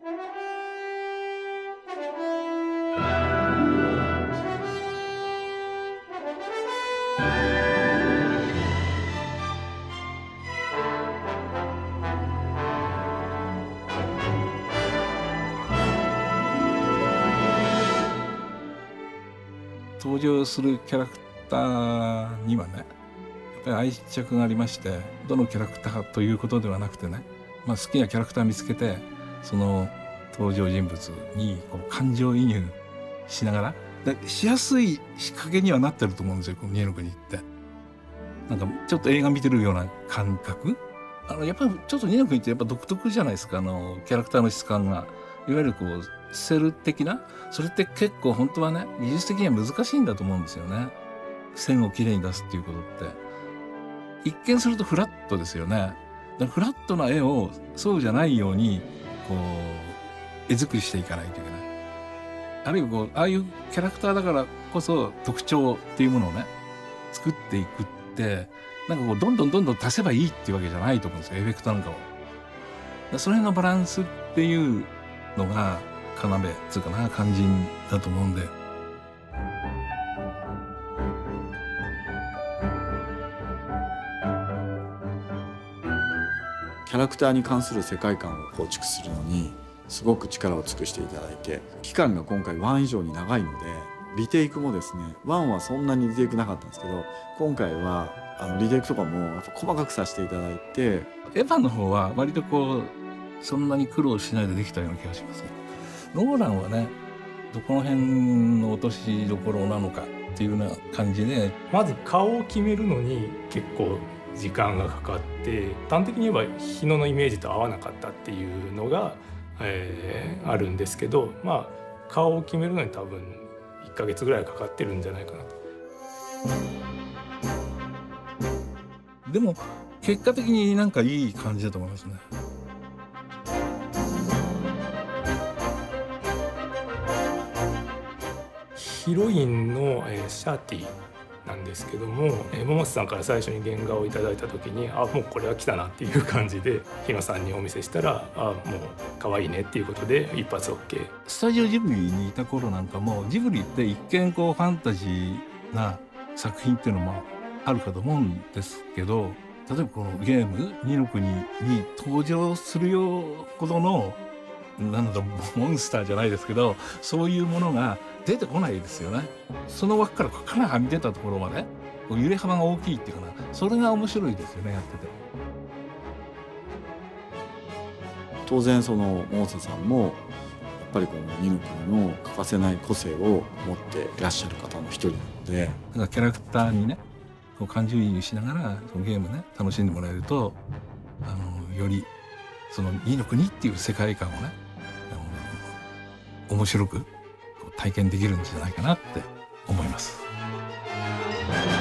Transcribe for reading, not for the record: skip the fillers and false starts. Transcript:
登場するキャラクターにはね、やっぱり愛着がありまして、どのキャラクターということではなくてね、好きなキャラクター見つけて、その登場人物にこう感情移入しながら、しやすい仕掛けにはなってると思うんですよ、この二の国って。なんかちょっと映画見てるような感覚。やっぱりちょっと二の国ってやっぱ独特じゃないですか、キャラクターの質感が。いわゆるこうセル的な、それって結構本当はね、技術的には難しいんだと思うんですよね。線をきれいに出すっていうことって。一見するとフラットですよね。だからフラットな絵をそうじゃないように、こう、絵作りしていかないといけない。あるいはこう、ああいうキャラクターだからこそ特徴っていうものをね、作っていくって、なんかこう、どんどん足せばいいっていうわけじゃないと思うんですよ、エフェクトなんかを。その辺のバランスっていうのが要つうかな、肝心だと思うんで。 キャラクターに関する世界観を構築するのにすごく力を尽くしていただいて、期間が今回1以上に長いので、リテイクもですね、1はそんなにリテイクなかったんですけど、今回はリテイクとかもやっぱ細かくさせていただいて。 エヴァの方は割とこうそんなに苦労しないでできたような気がします。ローランはね、どこの辺の落としどころなのかっていうような感じで、 まず顔を決めるのに結構時間がかかって、端的に言えば日野のイメージと合わなかったっていうのが、あるんですけど、顔を決めるのに多分1ヶ月ぐらいかかってるんじゃないかなと。 でも結果的になんかいい感じだと思いますね。 ヒロインのシャーティなんですけども、桃瀬さんから最初に原画をいただいた時に、もうこれは来たなっていう感じで日野さんにお見せしたら、もう可愛いねっていうことで一発 OK。 スタジオジブリにいた頃なんかも、ジブリって一見こうファンタジーな作品っていうのもあるかと思うんですけど、例えばこのゲーム二の国に登場するよほどのなんだモンスターじゃないですけど、そういうものが出てこないですよね。その枠からかなりはみ出たところまで揺れ幅が大きいっていうかな、それが面白いですよね、やってて。 当然その百瀬さんもやっぱりこの二の国の欠かせない個性を持っていらっしゃる方の一人なので、 だからキャラクターにねこう感情移入しながらそのゲームね楽しんでもらえると、よりその二の国っていう世界観をね面白く体験できるんじゃないかなって思います。